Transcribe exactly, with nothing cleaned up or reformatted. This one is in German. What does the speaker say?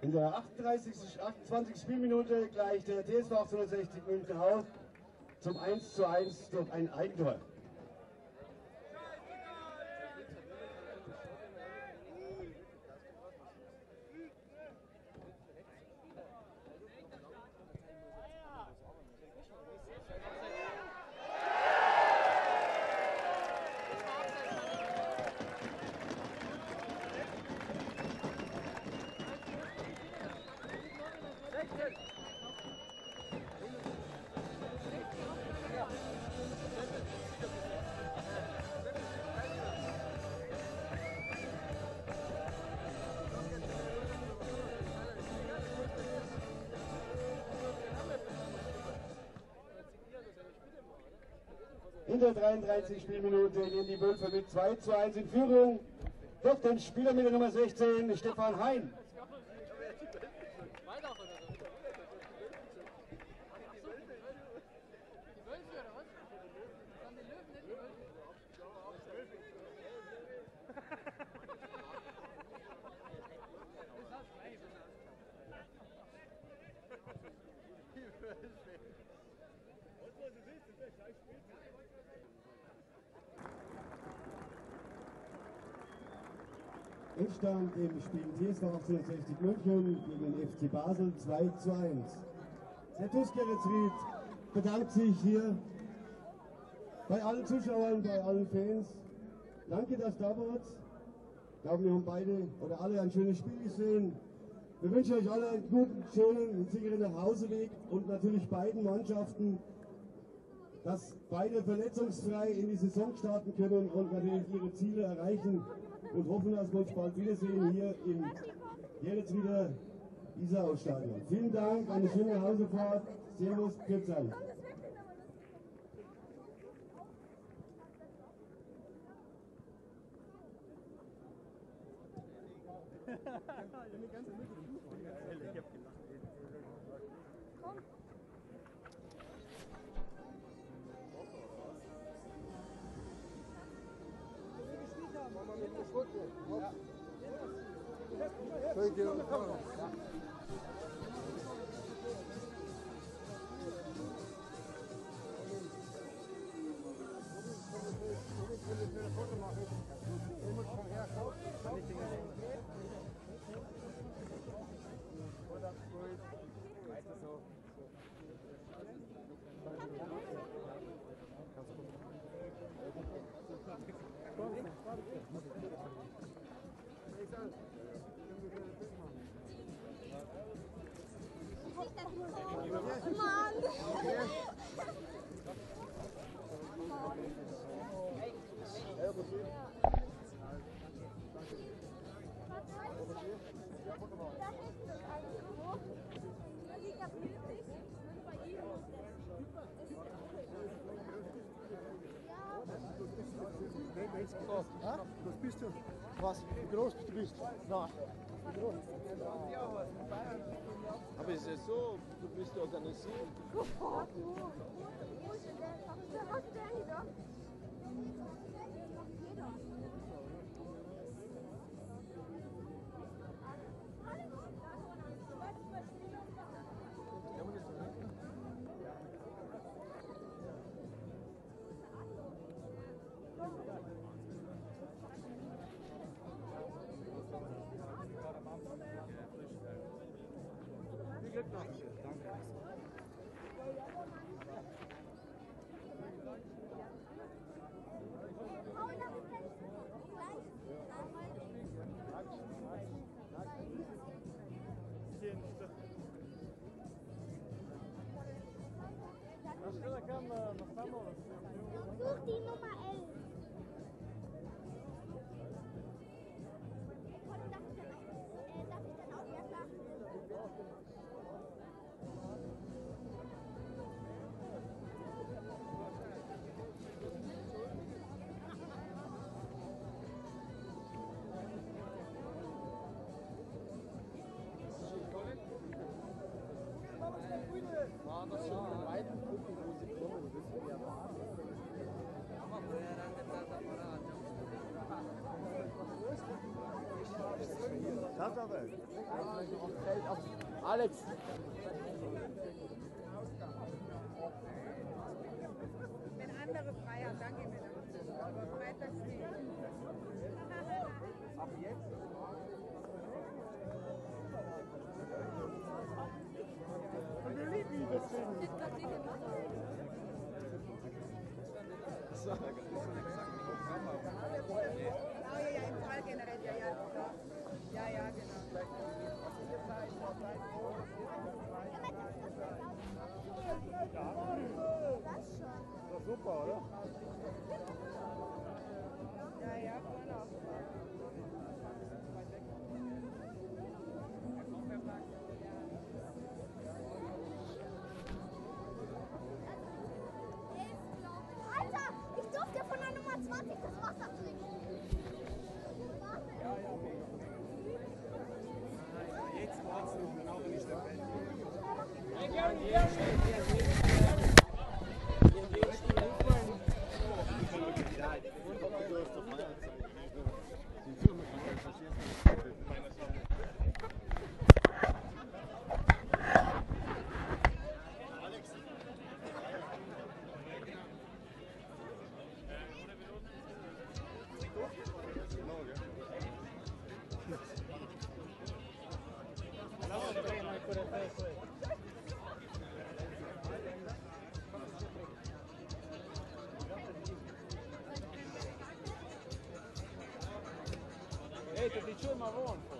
In der achtunddreißigsten achtundzwanzigsten Spielminute gleicht der T S V achtzehnhundertsechzig München aus zum eins zu eins durch ein Eigentor. In der dreiunddreißigsten Spielminute gehen die Wölfe mit zwei zu eins in Führung durch den Spieler mit der Nummer sechzehn, Stefan Hein. Endstand im Spiel T S V achtzehnhundertsechzig München gegen den F C Basel zwei zu eins. Der TuS Geretsried bedankt sich hier bei allen Zuschauern, bei allen Fans. Danke, dass da wart. Ich glaube, wir haben beide oder alle ein schönes Spiel gesehen. Wir wünschen euch alle einen guten, schönen und sicheren Nachhauseweg und natürlich beiden Mannschaften, dass beide verletzungsfrei in die Saison starten können und natürlich ihre Ziele erreichen und hoffen, dass wir uns bald wiedersehen hier im Geretsrieder Isarstadion. Vielen Dank, eine schöne Nachhausefahrt. Servus, grüß euch. Thank you. Mann! Was bist du? Was? Wie groß du bist? Na, wie groß? Aber ist es so, du bist organisiert? Wo ist der? Was ist der denn da? Jeder. Viel Glück noch. Danke. Such die Nummer elf. Darf ich dann, darf ich dann auch erst sagen? War das schon in beiden Gruppen, wo sie kommen, wissen wir ja. Das aber. Alex! Wenn andere frei haben, dann gehen wir dann. Aber freitags nicht. Ab jetzt? Oh ja, ja, im Fall generell, ja, ja. Ja, ja, genau. Das ist super, oder? Ja, ja, voll auch. Alter, ich durfte von der Nummer zwanzig das Wasser trinken. Jetzt war's noch, genau wenn ich da bin. Ehi, ti dicevo ma buono.